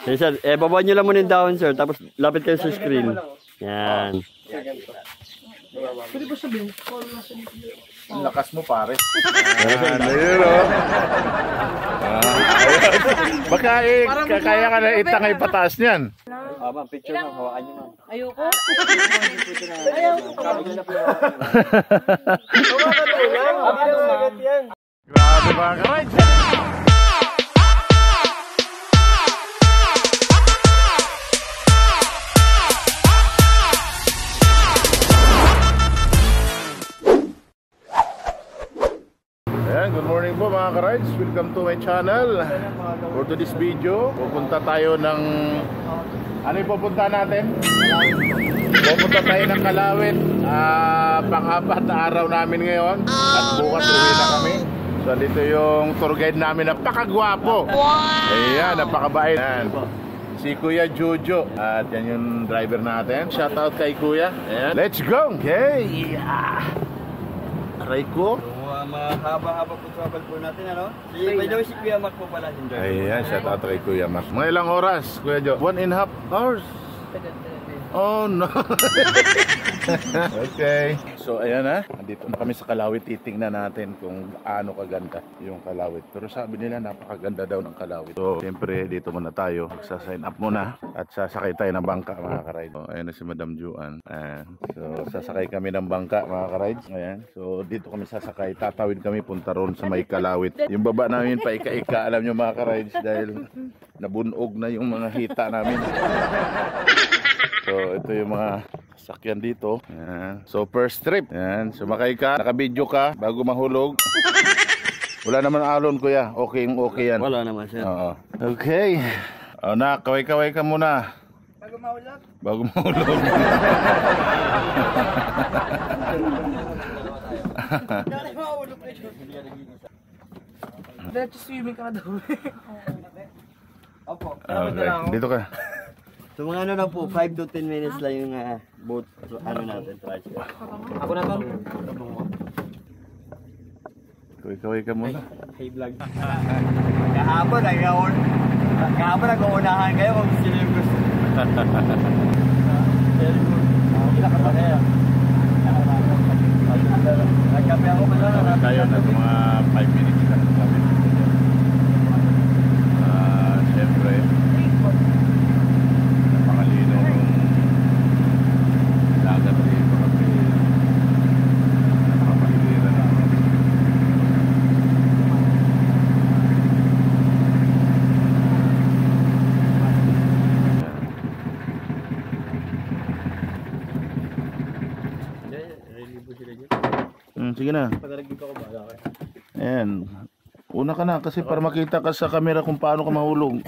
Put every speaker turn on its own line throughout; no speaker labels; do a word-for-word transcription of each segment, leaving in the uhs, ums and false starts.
Eh, sir, eh, baba nyo lang muna yung down, sir. Tapos, lapit kayo sa screen. Yan.
Pwede ba sabihin?
Ang lakas mo, pare. Yan, ayun o. Baka eh, kaya ka na itangay pataas niyan.
Ah, ma'am, picture na. Hawakan nyo, ma'am.
Ayoko. Ayoko.
Grabe mga ka-rides. Ayan, good morning po mga ka-rides. Welcome to my channel. For today's video, pupunta tayo ng... Ano yung pupunta natin? Pupunta tayo ng Kalawit. uh, Pang-apat na araw namin ngayon. At bukas uwi na kami. So dito yung tour guide namin. Napakagwapo. Ayan, napakabait. Ayan, si Kuya Jojo. At yan yung driver natin. Shoutout kay Kuya. Ayan. Let's go! Okay! Yeah. Aray ko.
Mahaba-haba po travel po natin, ano? Si, by the way, si Kuya Mac po pala.
Ayan, shout out kay Kuya Mac. Mga ilang oras, Kuya Jo? One and a half hours. Oh no. Okay. So ayan na, dito na kami sa Kalawit. Titingnan natin kung ano kaganda yung Kalawit. Pero sabi nila napakaganda daw ng Kalawit. So siyempre dito muna tayo. Magsa-sign up muna at sasakay tayo ng bangka mga ka-ride. So, ayan na si Madam Juan. Ayan. So sasakay kami ng bangka mga ka-rides. Ayan. So dito kami sasakay. Tatawid kami punta ron sa may Kalawit. Yung baba namin pa ika-ika, alam nyo mga ka-rides, dahil nabunog na yung mga hita namin. So ito yung mga sakyan dito. Ayan. So first trip. Ayan. Sumakay ka, nakabidyo ka bago mahulog. Wala naman alon, Kuya. Okay, okay yan.
Wala naman, sir.
Oo. Okay. O na, kaway-kaway ka muna.
Bago mahulog?
Bago mahulog.
Dati mahulog kayo. Dati swimming ka na daw. Opo.
Okay. Dito ka.
So mga ano lang po, five to ten minutes lang yung uh, boat, so, ano natin, tricycle.
Ako na to.
Kaway-kaway ka muna.
Hey vlog. Kahapon, nag-aon. Kahapon, nag-uunahan kayo kung sino yung gusto. Kila ka pa kaya. Nagkape ako pa lang.
Tayo na mga five minutes lang. Ah, siyempre. Napakalino yung dagat dito kasi napapahilira na. Hmm, sige na. Ayan. Una ka na kasi para makita ka sa camera kung paano ka mahulog.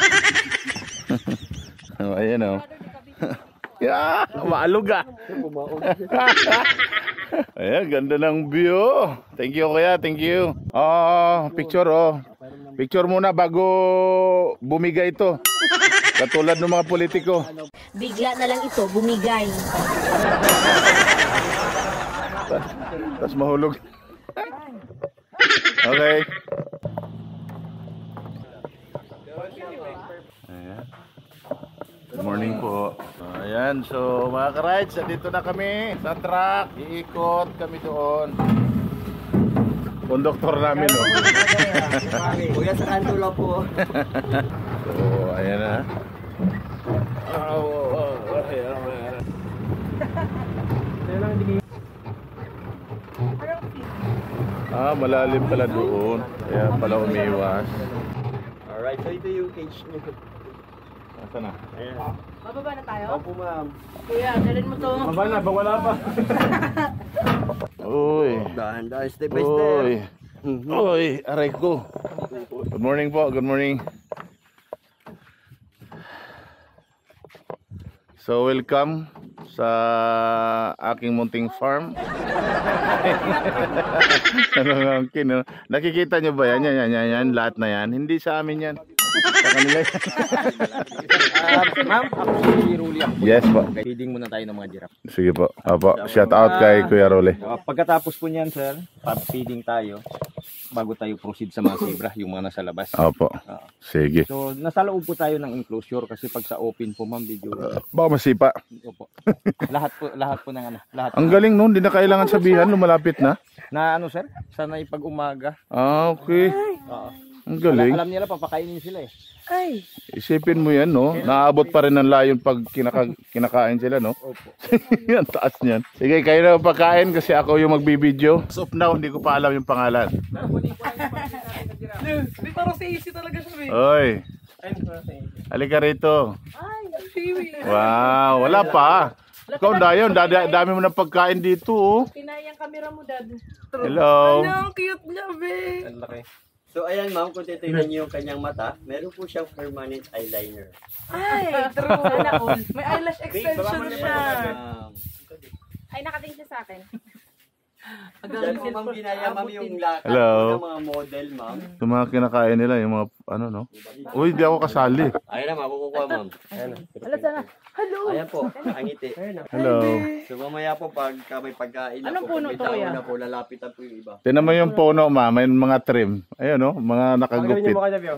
Oh, ayan o. Yeah, maalog ah. Ayan, ganda ng view. Thank you Kuya, thank you. Oh, picture oh. Picture muna bago bumigay ito. Katulad ng mga politiko.
Bigla na lang ito bumigay.
Tapos mahulog. Okay. Ayan. Good morning po. Ayan, so mga ka-rides, dito na kami sa truck. Iikot kami doon. Konduktor namin, no?
Kuya, sa kanto lang po.
So, ayan na. Oh, oh, oh, ayan, ayan. Ah, malalim pala doon. Kaya pala umiwas.
Alright, so ito yung cage nyo.
Asa na?
Ayan.
Bababa na tayo?
Opo, ma'am.
Kuya, dalhin mo to.
Mababa na, wala pa. Uy.
Dahan-dahan, step by step.
Uy. Uy, aray ko. Good morning po, good morning. So welcome sa aking munting farm. Ano ang kin? Nakikita nyo ba yan? Yan, yan, yan, yan, lahat na yan. Hindi sa amin yan. Sa kanila yan.
Uh, ma'am, ako si Ruli.
Yes po.
Feeding muna tayo ng mga giraffe.
Sige po. Apo, shout out kay Kuya Role.
Uh, pagkatapos po niyan, sir, pag feeding tayo, bago tayo proceed sa mga zebra, yung mga nasa labas.
Opo.
Oo.
Sige.
So, nasa loob po tayo ng enclosure kasi pag sa open po, ma'am, video.
Baka masipa.
Opo. lahat po, lahat po ng ano, lahat.
Ang galing nun, hindi na kailangan sabihan, lumalapit na.
Na ano, sir? Sana ipag umaga.
Ah, okay.
Oo.
Ang galing.
Alam nila, papakainin sila eh.
Ay.
Isipin mo yan, no? Naabot pa rin ng layon pag kinaka kinakain sila, no?
Opo.
Ang taas niyan. Sige, kayo na pagkain kasi ako yung magbibideo. As of now, hindi ko pa alam yung pangalan.
Di parang si Easy talaga siya, eh.
Oy,
Ay, parang si Easy.
halika rito.
Ay, Siwi.
Wow, wala pa. Ikaw dayon, dami, dami mo ng pagkain dito, oh.
Pinayang camera mo, Dad.
Hello.
Ano, ang cute niya, be.
Ang laki.
So ayan ma'am, kung titignan niyo yung kanyang mata, meron po siyang permanent eyeliner.
Ay, true. Sana all. May eyelash extension siya.
Um,
Ay, nakatingin siya sa akin.
Diyan po ma'am ginaya ma'am yung lakad
Hello.
po ng mga model ma'am.
Yung mga kinakain nila, yung mga, ano, no? Uy, di ako kasali.
Ayan na, makukuha ma'am.
Hala, sana. Hello.
Ayan po, ang ngiti.
Hello.
So mamaya po pag may pagkain na
Anong
po,
puno
may
to,
tao
kuya?
na po, lalapitan po yung iba.
Tinan mo yung puno, ma. May mga trim. Ayun, no? Mga nakagupit.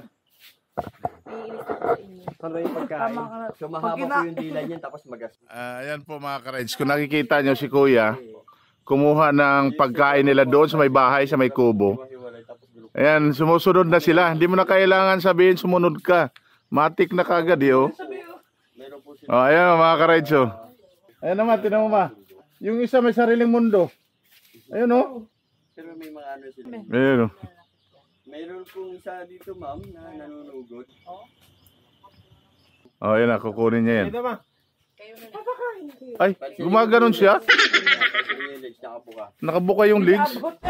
Tama ka na.
So mahaba po yung dila niyan tapos magas.
Ah, ayan po mga ka-Reds. Kung nakikita nyo si Kuya, kumuha ng pagkain nila doon sa may bahay, sa may kubo. Ayan, sumusunod na sila. Hindi mo na kailangan sabihin sumunod ka. Matik na kagad, eh, oh.
Meron po sila.
Oh, ayan mga ka-Reds, oh. Ayan naman, tinan mo ma. Yung isa may sariling mundo. Ayun, oh.
Pero may mga ano sila.
Ayun, oh.
Meron pong isa dito ma'am na nanunugod.
Oh, ayan na, kukunin niya yan.
Ito, ma.
Ay, gumaganon siya.
Nakabuka.
Nakabuka yung legs.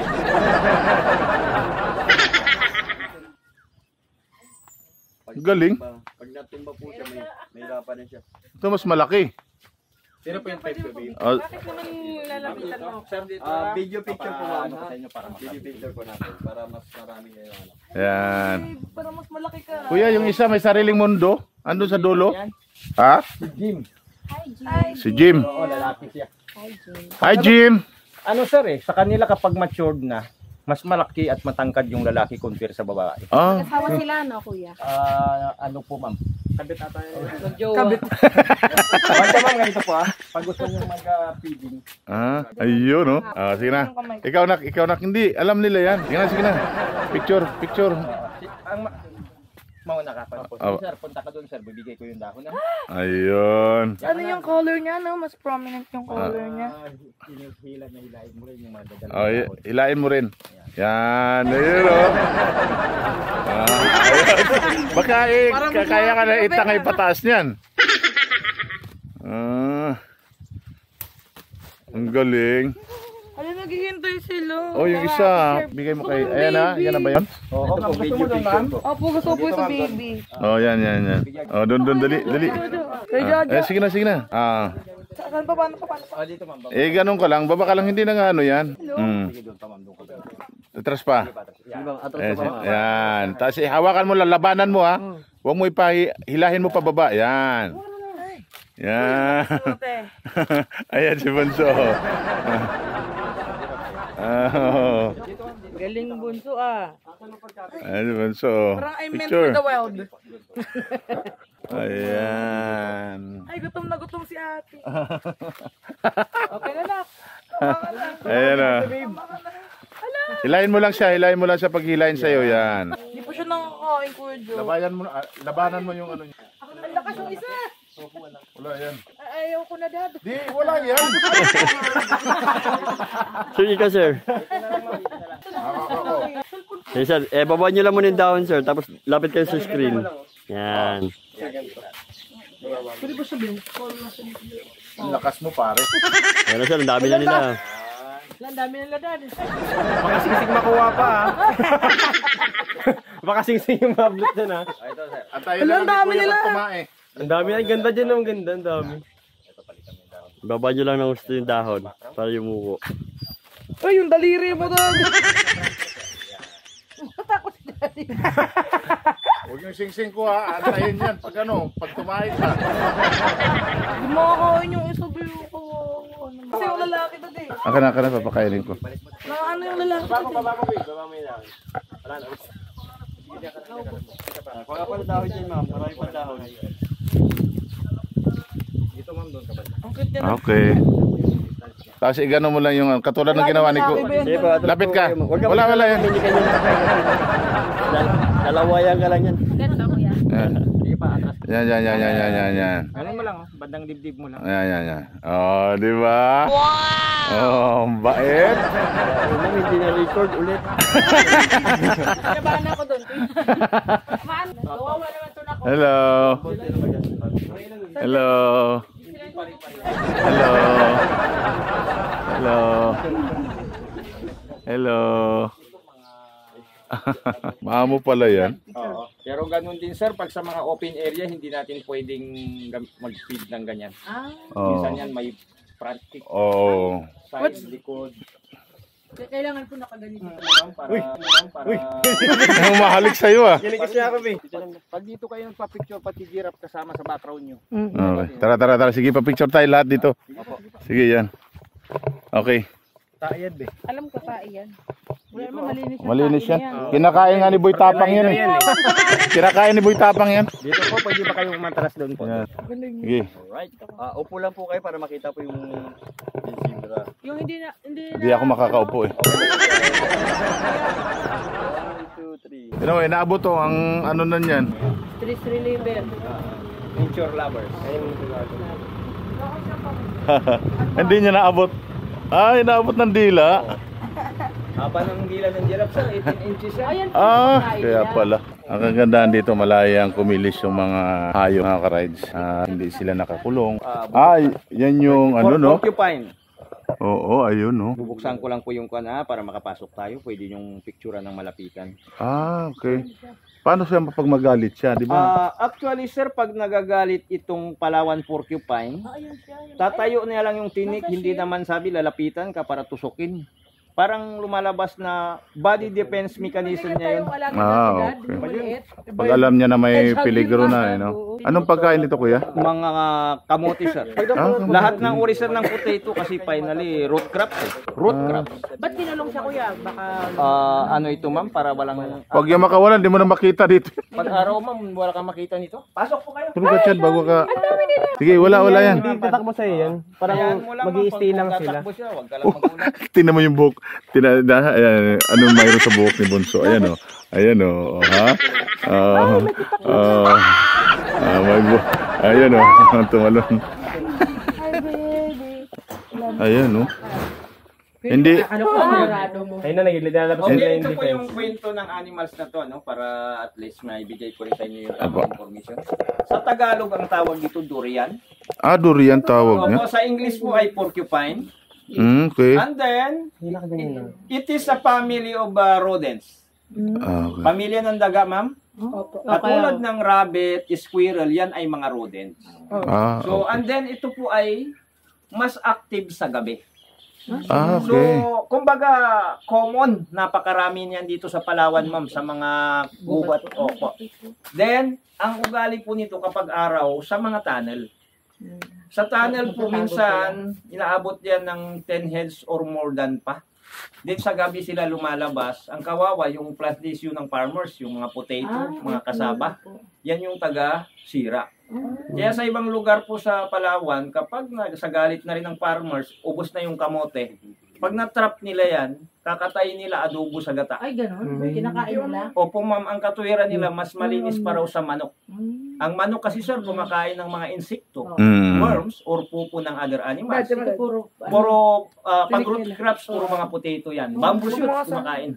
Galing.
Pag natumba po siya, may, may hirapan na siya.
Ito mas malaki.
Sino po yung type ko, babe?
Oh,
Bakit naman lalapitan mo?
Sir, dito.
Ah, video picture po ma'am.
Sa inyo para
Video picture po natin para mas marami kayo ano.
ayan.
Ay, parang mas malaki ka.
Kuya, yung isa may sariling mundo. Andun sa dulo. Ha?
Jim.
Ay,
Si Jim.
Oo, lalaki siya.
Hi, Jim.
Ano, sir eh, sa kanila kapag matured na, mas malaki at matangkad yung lalaki compare sa babae.
Ah,
Asawa sila, no, kuya?
Ah, ano po, ma'am? Kabit ata yun.
kabit.
Basta ma'am, ganito po ah. Pag gusto nyo mag-feeding.
ah, ayun, no? Ah, sige na. Ikaw nak, ikaw nak. Hindi, alam nila yan. Sige na, sige na. Picture, picture.
Ang ma- mauna ka pa po.
Oh.
Sir, punta ka doon, sir. Bibigay ko yung dahon.
Ayun.
Ano yung color niya, no? Mas prominent yung color niya.
Ah, hila na hilahin mo rin yung mga dadala.
Oh, hi- hilain mo rin. Yan, ayun, oh. Ah, ayun. Baka eh, k- kaya ka na itangay pataas niyan. Ah, ang galing.
Ano, naghihintay sila.
Oh, yung isa, bigay mo kay, ayan na, yan na ba yun?
Oo,
Ito po video picture po.
Opo, gusto ko po ito, baby.
Oh, yan, yan, yan. Oh, doon, doon, dali, dali.
Kaya
Ah, eh, sige na, sige na. Ah,
saan pa, paano pa, paano pa?
Ah, dito ma'am.
eh, ganun ka lang, baba ka lang, hindi na nga ano yan. Hmm.
Sige doon pa ma'am, doon ka doon.
Atras pa.
Sige ma'am, atras
Eh,
pa ma'am.
yan. Tapos eh, hawakan mo lang, labanan mo ha. Huwag mo ipahilahin mo pababa. Yan. Yan.
Ate.
Ayan si Bunso. Oh.
Galing bunso, ah.
Ayan si Bunso.
Parang I meant
Picture.
for the wild.
Ayan.
Ay, gutom na gutom si ate. Okay na na.
Ayan na. Hilahin mo lang siya, hilahin mo lang siya pag hilahin sa'yo. Yan.
Hindi po siya nakakain, Kuya Joe.
Labanan mo, ah, labanan mo yung ano niya.
Ang lakas yung isa.
Wala yan.
Ay, ayaw ko na, Dad.
Di, wala yan.
Sige ka sir. Hey, sir, eh baba nyo lang muna yung dahon sir, tapos lapit kayo sa screen. Yan.
Pwede ba sabihin?
Ang lakas mo pare.
Yan na sir, ang dami na nila.
Ang dami nila, Dad.
Baka singsing makuha pa ah. Baka singsing yung mablot dyan ah.
At tayo
Wala,
lang
ang dami
ni Kuya
nila.
pag kumain.
Ang dami, ang ganda dyan, ang ganda, ang dami.
Baba nyo lang ng gusto yung dahon para yumuko.
Ay, yung daliri mo, Dad. Matakot si Daddy.
Huwag yung sing-sing ko ha, antayin yan pag ano, pag kumain ka.
Hindi makakain yung isa, bayo ko. Kasi yung lalaki, Dad eh.
Aka na, aka na, papakainin ko.
Naka ano yung lalaki, Dad eh.
Wala pa dahon dyan, ma'am. Marami pa dahon.
Dito ma'am, doon ka ba?
Ang cute niya.
Okay. Tapos igano mo lang yung katulad ng ginawa ni Ku.
Sige po, atras
Lapit
po
ka.
kayo. Huwag ka
Wala,
po-
wala yan.
Hindi kayo Dal- Dalawa yan ka lang yan.
Ganito kuya.
Yan.
Sige pa, atras.
Yan, yan, yan, yan, yan, yan, yan.
Ganun mo lang, oh. Bandang dibdib mo lang.
Yan, yan, yan. Oh, di ba? Wow! Oh, ang bait.
Ma'am, hindi na-record ulit.
Kinabahan ako doon. Man, kawawa naman ito na ako.
Hello. Hello. Hello. Hello. Hello. Maamo pala yan.
Oo. Pero ganun din sir, pag sa mga open area, hindi natin pwedeng gam- mag-feed ng ganyan.
Ah,
Oh.
Minsan yan may front kick,
Oh.
side, likod.
kailangan po nakaganito.
Para, para,
Ang mahalik sa'yo ah.
Kilig kasi ako, eh.
pag dito kayo nagpa-picture, pati giraffe kasama sa background nyo.
Okay. Tara, tara, tara. Sige, pa-picture tayo lahat dito. Sige, yan. Okay.
Taiyad, be.
Alam ko pa, iyan. Wala naman malinis yung
Malinis
kain
yan.
niya.
Kinakain nga ni Boy Tapang yan eh. Kinakain ni Boy Tapang yan.
Dito po, pwede ba kayong matras doon po?
Yan. Sige.
Alright. Ah, upo lang po kayo para makita po yung yung zebra.
Yung hindi na, hindi na.
Hindi ako makakaupo eh.
One, two, three.
You know, eh, naabot to ang ano nan yan.
Stress reliever.
Nature lovers.
Hindi niya naabot. Ay, naabot ng dila.
Haba ng dila ng giraffe sir, eighteen inches yan.
Ayan po.
Ah,
kain
kaya
niya.
pala. Ang kagandahan dito, malayang kumilis yung mga hayop, mga ka-rides. Ah, hindi sila nakakulong. Ah, yan yung ano no?
Porcupine.
Oo, ayun no.
Bubuksan ko lang po yung kana para makapasok tayo. Pwede yung picture ng malapitan.
Ah, okay. Paano siya pag magalit siya, di ba?
Ah, actually sir, pag nagagalit itong Palawan porcupine,
Ah, ayun siya. Ayun.
tatayo niya lang yung tinik, hindi naman sabi lalapitan ka para tusukin. Parang lumalabas na body defense mechanism niya yun.
Ah, okay. Pag alam niya na may peligro na, eh, no? Anong pagkain nito, kuya?
Mga kamote sir.
Ah,
Lahat ng uri sir ng potato kasi finally root crops eh. Root crops.
Ba't kinalong siya kuya? Baka
Ah, ano ito ma'am para walang
Pag yung makawalan, di mo na makita dito.
pag araw ma'am wala kang makita nito. Pasok po kayo.
Tulog ka dyan bago ka... Sige, wala, wala yan.
Tatakbo sa'yo yan.
Parang mag-i-stay lang sila. Siya, wag ka lang magulat.
Tingnan mo yung buhok. Tina, da, ayan, anong mayroon sa buhok ni Bunso? Ayan o. Ayan o. Ha? Ah, ah, ah, may bu- ayan o. Tumalon. Ayan o. Hindi.
ano ko sigurado mo.
Ayun na, naglalabas
Okay, ito po yung kwento ng animals na to, no? Para at least maibigay ko rin sa inyo yung tamang information. Sa Tagalog, ang tawag dito durian.
Ah, durian tawag niya.
Opo, sa English po ay porcupine.
Mm, okay.
And then, it is a family of uh, rodents.
Ah, okay.
Pamilya ng daga, ma'am.
Opo.
Katulad ng rabbit, squirrel, yan ay mga rodents.
Ah,
So, and then ito po ay mas active sa gabi.
ah,
So,
okay.
kumbaga, common, napakarami niyan dito sa Palawan, ma'am, sa mga gubat. Opo. Then, ang ugali po nito kapag araw, sa mga tunnel. Sa tunnel po minsan, inaabot yan ng ten heads or more than pa. Then sa gabi sila lumalabas. Ang kawawa, yung plant issue ng farmers, yung mga potato, mga kasaba, yan yung taga-sira. Kaya sa ibang lugar po sa Palawan, kapag nagsagalit na rin ng farmers, ubos na yung kamote. Pag na-trap nila yan, kakatayin nila adobo sa gata.
Ay, ganun. Kinakain nila.
Opo ma'am, ang katuwiran nila mas malinis pa raw sa manok. Ang manok kasi sir, kumakain ng mga insekto,
Mm.
worms, or pupo ng other animals.
Ito puro.
Puro uh, pag-root crops, puro mga potato yan. Bamboo shoots, kumakain.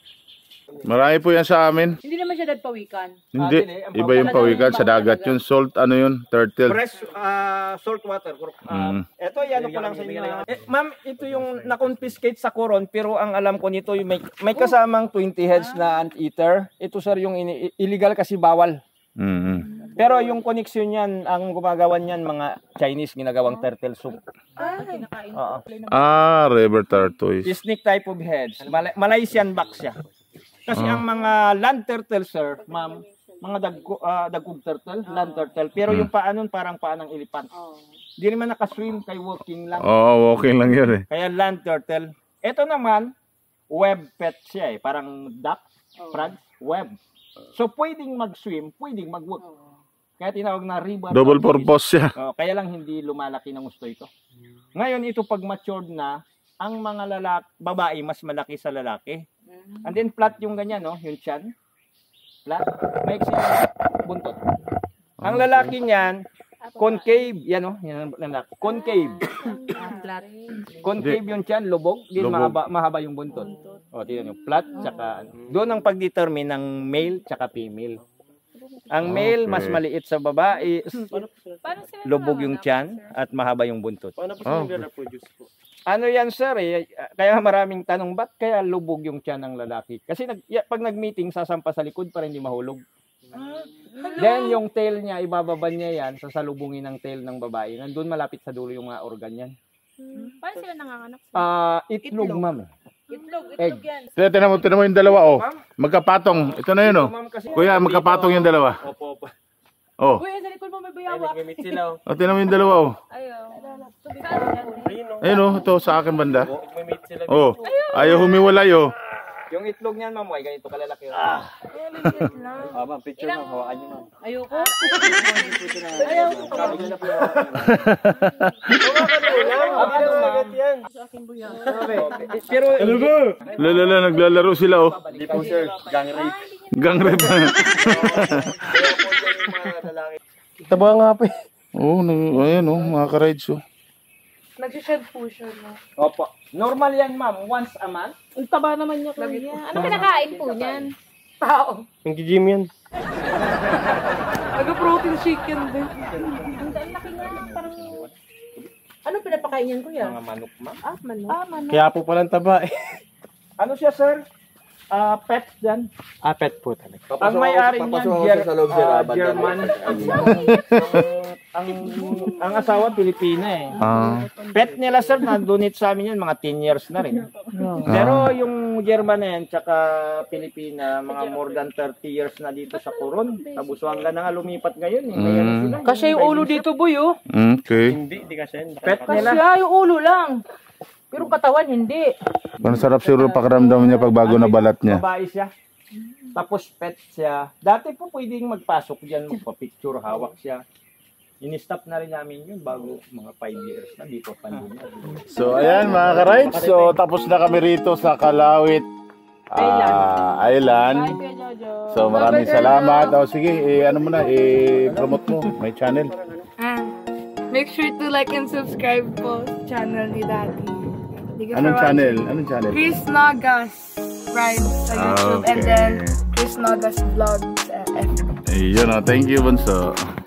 Marami po yan sa amin.
Hindi naman siya dadpawikan.
Hindi. Iba yung pawikan sa dagat. Yung salt, ano yun? Turtle.
Fresh uh, salt water. Uh,
Mm.
Ito, yan ko lang sa inyo. Eh, ma'am, ito yung na-confiscate sa Coron, pero ang alam ko nito, yung may, may kasamang twenty heads na anteater. Ito sir, yung ini- illegal kasi bawal.
Mm.
Pero yung connection niyan, ang gumagawan niyan, mga Chinese ginagawang turtle soup.
Ah, kinakain.
Oo.
Ah, river tortoise.
Snake type of heads. Mal- Malaysian back siya. Kasi ang mga land turtle, sir, ma'am, mga dagko, ah, dagkog turtle, land turtle. Pero yung paa nun parang paa ng elephant. Di naman nakaswim, kay walking lang.
Oo, oh, walking lang yun eh.
Kaya land turtle. Ito naman, web pet siya eh. Parang duck. frogs, web. So pwedeng mag-swim, pwedeng mag-walk. Kaya tinawag na river.
Double
tortoise.
purpose siya.
Oh, kaya lang hindi lumalaki ng gusto ito. Ngayon ito pag matured na, ang mga lalaki, babae mas malaki sa lalaki. And then flat yung ganyan, no? Yung chan. Flat. May buntot. Ang lalaki niyan, concave. Yan, no? Yan ang lalaki. Concave.
Flat.
Concave yung chan, lubog. Din
Lubog.
mahaba, mahaba yung buntot. O, tingnan nyo. Flat, tsaka, doon ang pagdetermine ng male tsaka female. Ang male,
Okay.
mas maliit sa babae,
Paano sila
lubog yung
nanganganak,
chan, at mahaba yung buntot.
Paano po
Oh.
sila nag-reproduce po?
Ano yan, sir? Eh? Kaya maraming tanong, ba't kaya lubog yung tiyan ng lalaki? Kasi nag, ya, pag nag-meeting, sasampa sa likod para hindi mahulog. Then, yung tail niya, ibababan niya yan, sasalubungin ng tail ng babae. Nandun malapit sa dulo yung mga organ yan.
Hmm. Paano sila nanganganak?
Ah, itlog, ma'am.
Itlog,
Egg.
itlog yan.
Tinan tinan mo, tinan mo yung dalawa, oh. Magkapatong. Ito na yun, oh.
Ma'am, kasi
Kuya, magkapatong yung dalawa.
Opo, opo.
Oh.
Uy, sa likod mo may
Ay,
bayawak.
nag-meet sila. oh.
Oh, tinan mo yung dalawa, oh.
Ayaw.
Ayun, oh.
Ayun, oh. Ito, sa akin banda.
Oh, nag-meet sila.
Oh. Ayaw humiwalay, oh.
yung itlog niyan, ma'am, ay ganito kalalaki.
Ah, ma'am, picture ma'am. Hawakan niyo, ma'am.
Ayoko.
Ayaw.
Pero,
Lalala, naglalaro sila, oh.
Hindi po, sir. Gang rape.
Gang rep.
Taba nga po.
Oh, nag- ayan, oh. Mga ka-rides, oh.
Nag-shed po siya, no?
opo. Normal yan, ma'am. Once a month.
Ang taba naman niya, kuya.
Ano kinakain po niyan?
Tao.
Ang gym yan.
Nag-protein chicken din.
Ang ang laki niya. Parang...
Ano pinapakain niyan, kuya?
Mga manok, ma'am.
Ah, manok.
Ah, man.
Kaya po palang taba eh.
Ano siya, sir? Ah, pet dyan.
Ah, pet po talaga.
Ang may-ari niyan, Ger ah, German. ang, ang, ang asawa, Pilipina eh.
Ah.
Pet nila, sir, na-donate sa amin yan, mga ten years na rin. Pero yung German na yan, tsaka Pilipina, mga more than thirty years na dito sa Coron. Sa Busuanga na nga lumipat ngayon. Eh. Kaya na sila.
Kasi yung ulo dito, boy, oh.
Okay.
Hindi, hindi kasi yan.
Pet
Kasi
nila.
ah, yung ulo lang. Pero katawan, hindi.
Masarap siguro pakiramdam niya pag bago na balat niya.
Babae siya. Tapos pet siya. Dati po pwedeng magpasok dyan, magpa-picture, hawak siya. In-stop na rin namin yun bago mga five years na dito pandemya.
So, ayan mga ka-rides. So, tapos na kami rito sa Kalawit ah, Island.
Kuya Jojo.
So, maraming salamat. O, sige, eh, ano mo na, i-promote mo. May channel.
Ah, make sure to like and subscribe po sa channel ni Daddy. Thank you for
Anong
watching.
channel? Anong channel?
Chris Nagas Rides sa YouTube and
Okay.
then Chris Nagas Vlogs sa F B.
Ayun, oh, thank you, Bunso.